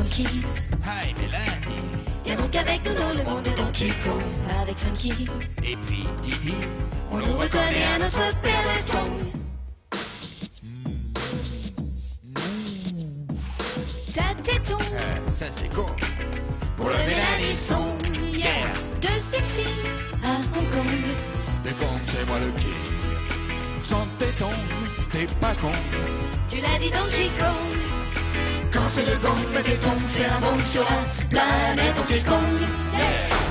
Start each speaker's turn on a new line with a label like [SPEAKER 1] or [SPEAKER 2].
[SPEAKER 1] Donkey.
[SPEAKER 2] Hi, Mélanie.
[SPEAKER 1] Viens donc avec nous dans le monde de Donkey Kong. Avec Funky,
[SPEAKER 2] Et puis Didi.
[SPEAKER 1] on nous reconnaît à notre peloton. Ta téton,
[SPEAKER 2] Ça c'est con.
[SPEAKER 1] pour le Mélanisson. Yeah, de sexy à Hong Kong.
[SPEAKER 2] T'es con, c'est moi le king. Sans téton, t'es pas con.
[SPEAKER 1] Tu l'as dit Donkey Kong. Quand c'est le gong, le téton fait un bond sur la planète Donkey Kong. Yeah.